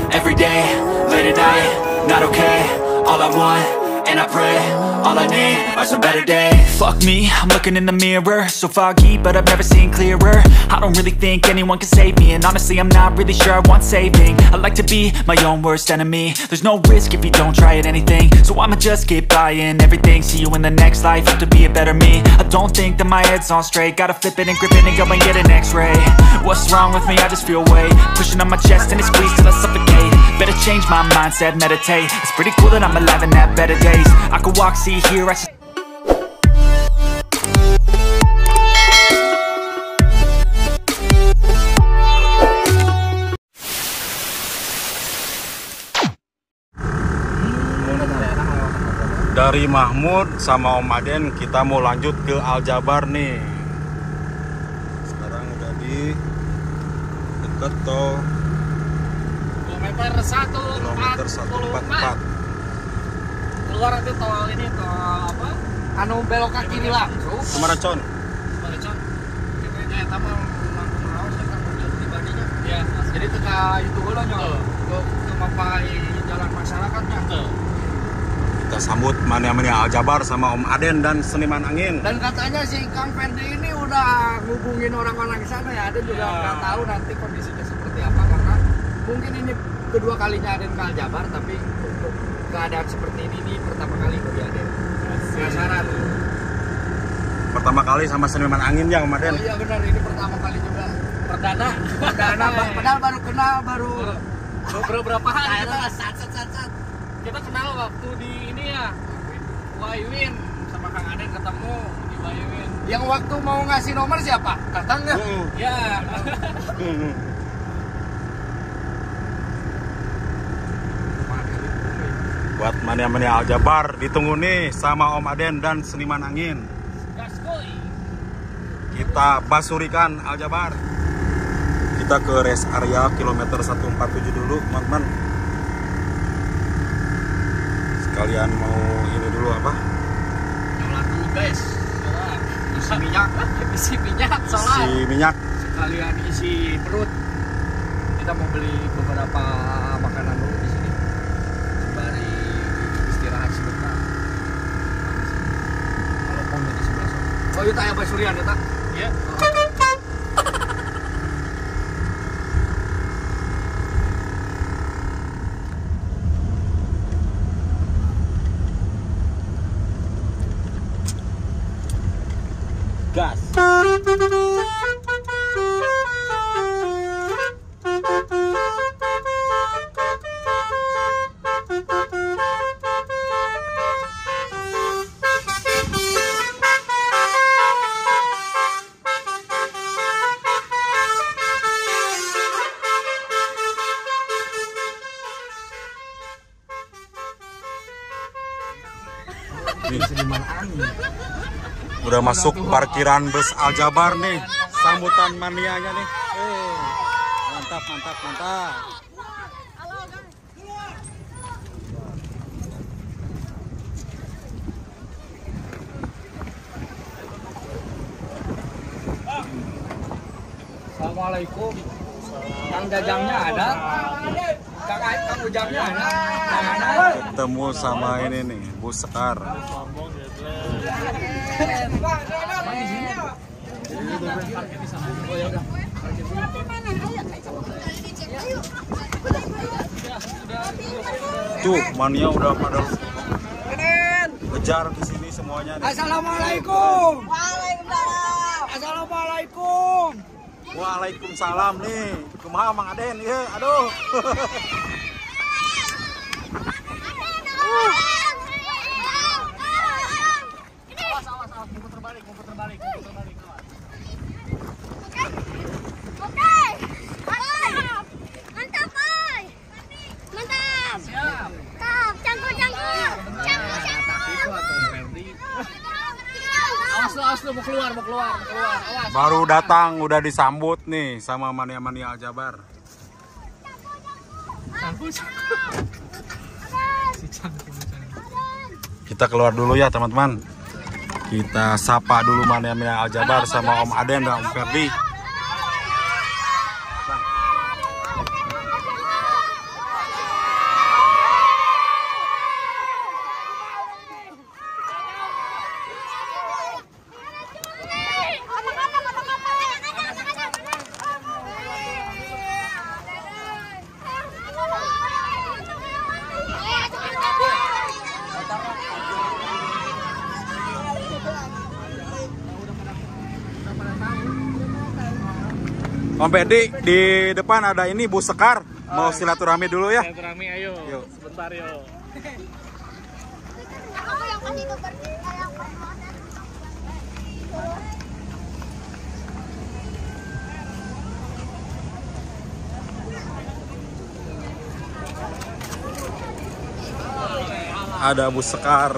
every day, late at night, not okay. All I want, and I pray, all I need are some better days. Fuck me, I'm looking in the mirror, so foggy, but I've never seen clearer. I don't really think anyone can save me, and honestly I'm not really sure I want saving. I like to be my own worst enemy. There's no risk if you don't try at anything, so I'ma just keep buying everything. See you in the next life, have to be a better me. I don't think that my head's on straight, gotta flip it and grip it and go and get an x-ray. What's wrong with me? I just feel weight pushing on my chest and it squeezes till I suffocate. Better change my mindset, meditate. It's pretty cool that I'm alive and have better days. I could walk, see, hear, I should... Dari Mahmud sama Om Aden kita mau lanjut ke Aljabar nih. Sekarang udah di dekat tol kilometer 144. Keluar itu tol ini, tol apa? Anu belok ke kiri langsung. Sumaracon. Kita tamu langsung raus ya kan pribadinya. Ya, jadi teka itu ulah nyol. Ke mapai jalan masyarakatnya. Kita sambut mania-mania Aljabar sama Om Aden dan Seniman Angin. Dan katanya si Kang Ferdi ini udah ngubungin orang-orang di sana ya. Aden juga nggak tahu nanti kondisinya seperti apa karena mungkin ini kedua kalinya Aden ke Aljabar, tapi untuk keadaan seperti ini pertama kali bagi Aden. Penasaran. Pertama kali sama Seniman Angin ya Om Aden? Oh iya benar, ini pertama kali juga. Perdana, padahal baru kenal beberapa hari kita sat. Kita kenal waktu di ini ya, Waiwin sama Kang Aden ketemu di Waiwin. Yang waktu mau ngasih nomor siapa? Kakang ya? Ya. Buat mania-mania Aljabar ditunggu nih sama Om Aden dan Seniman Angin. Kita basurikan Aljabar. Kita ke rest area kilometer 147 dulu teman-teman. Kalian mau ini dulu apa? Nyolot dulu guys. Isi minyak, solar. Isi minyak. Sekalian isi perut. Kita mau beli beberapa makanan dulu di sini. Sembari istirahat sebentar. Kalau mau di sebelah sana. Oh, itu ayah basurian ya, tak? Iya. Gas. Udah masuk parkiran bus Aljabar nih, sambutan manianya nih. Mantap. Assalamualaikum. Kang Jajangnya ada? Kang Ujangnya ada? Ketemu sama ini nih, Bu Sekar. Tuh, mania udah pada kejar ke sini semuanya nih. Assalamualaikum. Waalaikumsalam. Assalamualaikum. Waalaikumsalam nih. Kumaha Mang Aden ya? Aduh. Mau keluar. Awas. Baru datang udah disambut nih sama mania-mania Aljabar. Kita keluar dulu ya teman-teman. Kita sapa dulu mania-mania Aljabar sama Om Aden dan Om Ferdi. Om Pedi, di depan ada ini bus Sekar. Mau silaturahmi dulu ya? Silaturahmi, ayo. Yuk. Sebentar yuk. Aku yang kasih itu kayak Ada bus Sekar.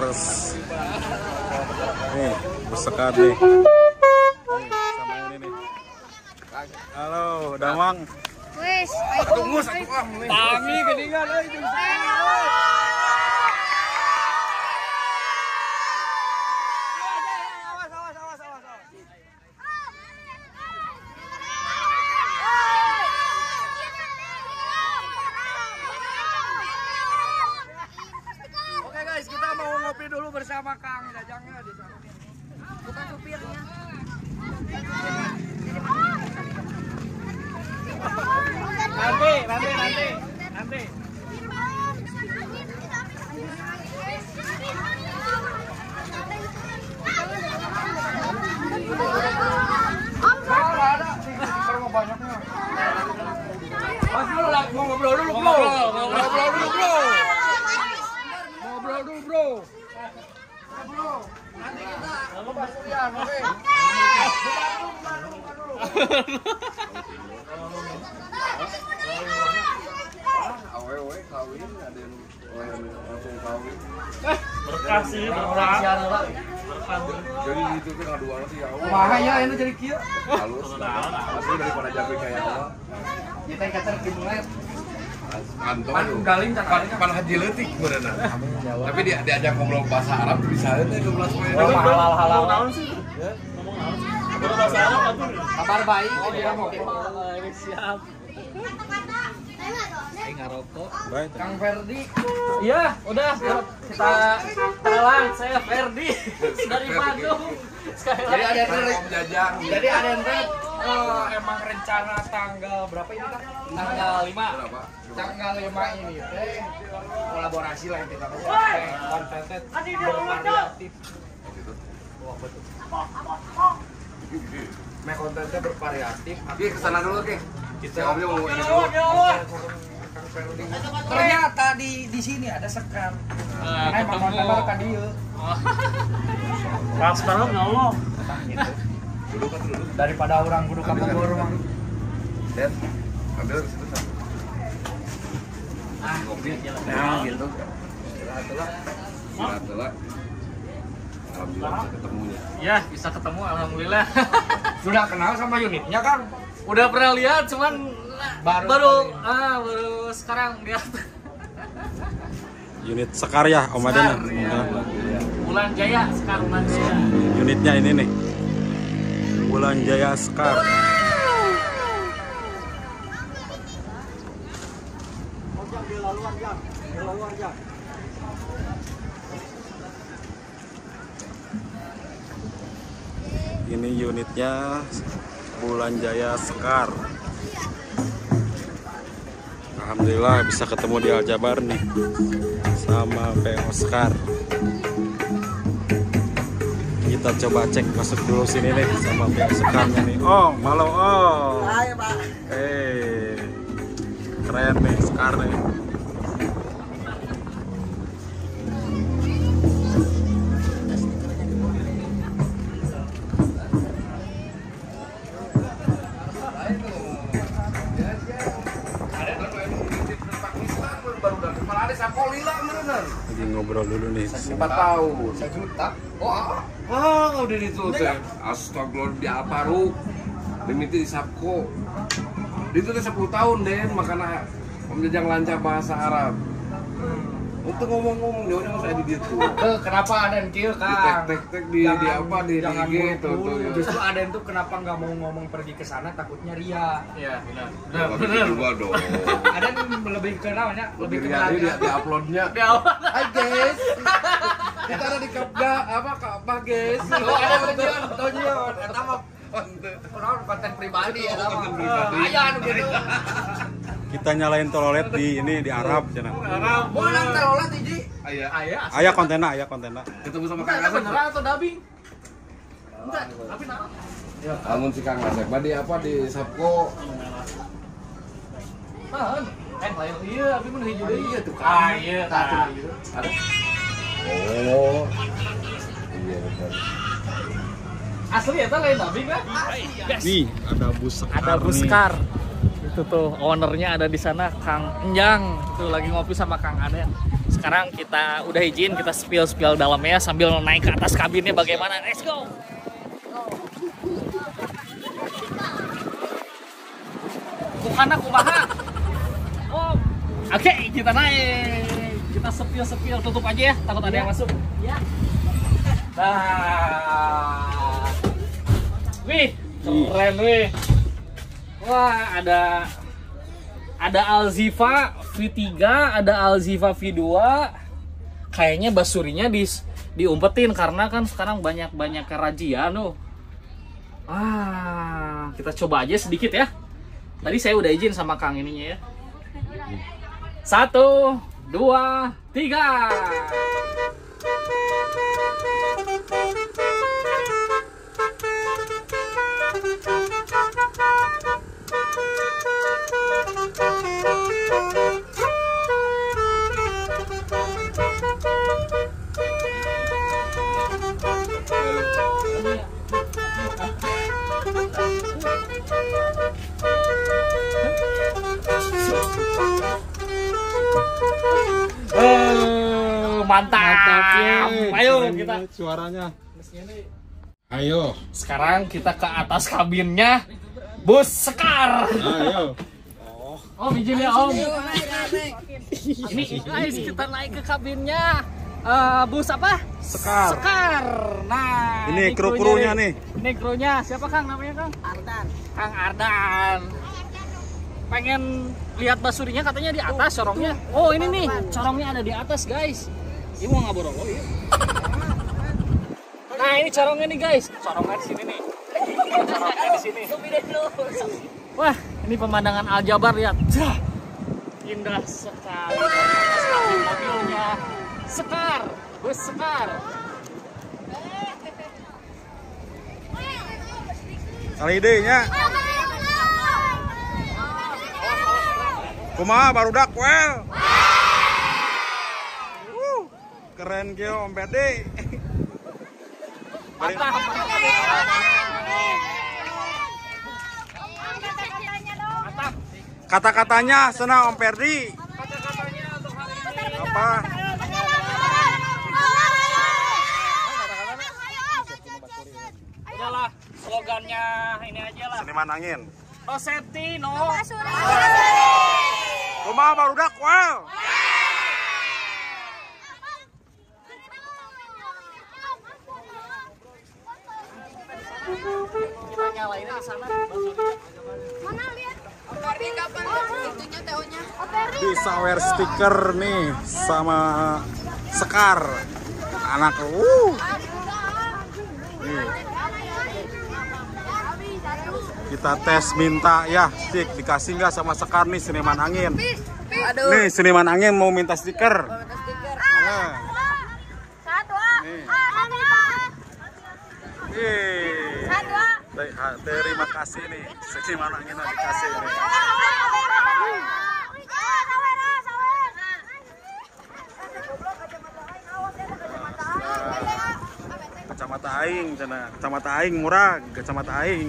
Nih, bus Sekar nih. Sama ini nih. Halo, Damang. wes, Tunggu satu Tami ketinggalan euy. Oke guys, kita mau ngopi dulu bersama Kang Dajangnya di sana. bukan supirnya. Nanti. Mau ngobrol dulu, bro. Nanti kita ngobrol ya, oke. Awewe kawin ada yang langsung kawin. Berkah sih, berkah. Jadi itu kan ngaduan sih ya Allah. Bahaya ini jadi kieu. Halus. Asli daripada jabe kayak Allah. Kita kacer kimulet. Kantong Pan tuh. galing Pan haji leutik beureunan. Tapi diajak ngobrol bahasa Arab bisa teh 12 poin. halal naon sih? Ngomong naon sih? Bahasa Arab atuh. Kabar baik, dia mau siap. Ngarokok. Baik. Kang Ferdi. Iya, udah kita kenalan. Saya Ferdi dari Bandung. Jadi ada jajang. Jadi ada emang rencana tanggal berapa ini Kang? Tanggal 5. Berapa? Tanggal 5 ini teh kolaborasi lah kita konten bervariatif. Kontennya bervariatif. Oke, kesana dulu oke. Kita Omnya mau ini dulu. ternyata di sini ada Sekar. Emang konten ka dieu. Pas banget ya Allah. Duduk kan duduk. Daripada orang kudu ka Bogor mah. Dan ambil ke situ sana. Kopi gitu. Setelah alhamdulillah bisa ketemunya. Ya, bisa ketemu alhamdulillah. Sudah kenal sama unitnya, Kang? Udah pernah lihat, cuman baru sekarang lihat. Unit Sekar ya, Om Aden. Bulan Jaya, sekarang Bulan Jaya. Unitnya ini nih. Bulan Jaya Sekar. Ini unitnya Bulan Jaya Sekar. Alhamdulillah bisa ketemu di Aljabar nih sama PO Sekar. Kita coba cek masuk dulu sini nih sama PO Sekarnya nih. Oh, halo Om. Hai Pak. Keren nih Sekar nih. Lagi ngobrol dulu nih. 4 tahun. 1 juta. Oh, udah itu teh. Astagfirullah di Alparu. Dimiti di Sapko. Itu teh 10 tahun Den, makanya Om Jajang lancar bahasa Arab. Untuk ngomong-ngomong dia udah saya di ditu. Kenapa Aden kieu, Di Kang? tek-tek di apa di Jangan IG itu tuh. Justru Aden tuh kenapa nggak mau ngomong pergi ke sana, takutnya ria. Iya, benar. Benar juga dong. Aden lebih ke namanya, lebih ke Jadi di uploadnya. Hai guys. Kita ada di Kapga apa guys. Oh, ada tonjon. Eta mah orang konten pribadi ya, Konten pribadi. Aya anu gitu. Kita nyalain telolet di ini di Arab cenah. Mau nang telolet hiji. Aya. Aya. Aya kontenna, aya kontenna. Ketemu sama Bukan, Kang Asep. beneran atau dubbing? Amun si Kang Asep mah di apa di Sapko. Tahan. Lain iya, tapi mun hiji deui. Iya tuh kan. Iya. Ada. Oh. Iya benar. Asli eta lain tapi kan? Nih, ada bus sekar. Ada bus sekar. Itu tuh ownernya ada di sana, Kang Enjang. Tuh lagi ngopi sama Kang Aden. Sekarang kita udah izin, kita spill dalamnya sambil naik ke atas kabinnya bagaimana. Let's go. Bukan aku kumaha. Oh. Oke, kita naik. Kita spill tutup aja ya, takut ada yang masuk. Ya. Nah. Wih, keren wih. Wah, ada Alzifa V3, ada Alzifa V2. Kayaknya basurinya diumpetin karena kan sekarang banyak razia tuh. Kita coba aja sedikit ya. Tadi saya udah izin sama Kang ininya ya. 1, 2, 3. Mantap ya. Ayo kita suaranya. Ayo. Sekarang kita ke atas kabinnya bus sekar. Ayo. Om izin ya Om. Ini guys kita naik ke kabinnya bus apa? Sekar. Nah, ini kru-krunya nih. Ini krunya. Siapa Kang namanya Kang? Ardan. Kang Ardan. Pengen lihat basurinya katanya di atas corongnya. Oh ini nih corongnya ada di atas guys. Ini mau ngaborong oh iya. Nah ini corongnya nih guys. Corongnya di sini nih. Corongnya di sini. Wah ini pemandangan Aljabar lihat. Indah sekali. Mobilnya sekar, bus sekar. Kali idenya. Kumaha barudak well. Keren kyo Om Pedi. Kata-katanya senang Om Perdi. Kata-katanya untuk hari ini Apa? Udahlah, slogannya ini aja lah. Seniman angin. No safety, no. Kumaha barudak well. Kita nyalainnya di sana. Mana lihat? Operdi kapan itunya teonya? Bisa wear stiker nih sama Sekar. Anak Nih. Kita tes minta ya, stick dikasih nggak sama Sekar nih seniman angin. Nih seniman angin mau minta stiker. Nah. Terima kasih nih, seniman angin dikasih nih. Kacamata aing, cina. Kacamata aing murah, kacamata aing.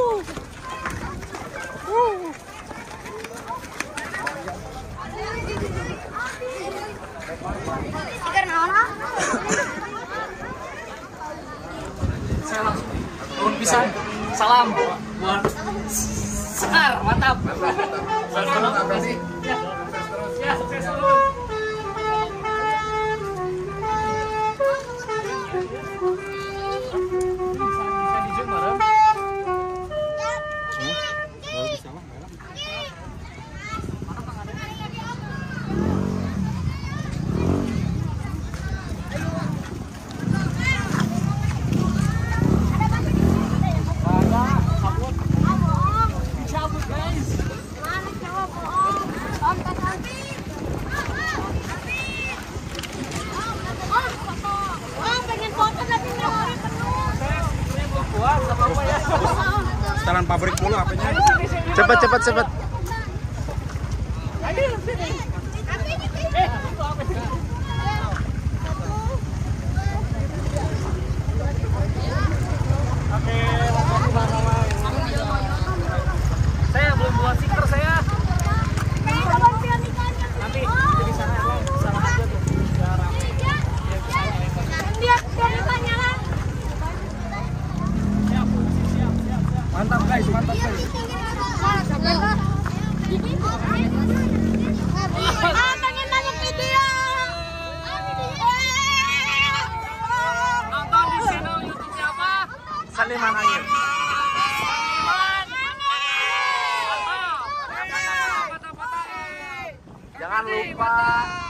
Stiker naon? Saya langsung turun pisan. Salam buat Sekar, mantap. Ya, sukses dulu. Bisa di zoom bareng. Cabut guys. Mana coba bohong? Om Setelan pabrik dulu HP-nya. Cepet. Saya belum buat stiker saya. Nanti di sana sama aja tuh. Mantap guys. Pengen nanya video. Nonton di channel YouTube-nya apa? Saliman Angin. Jangan lupa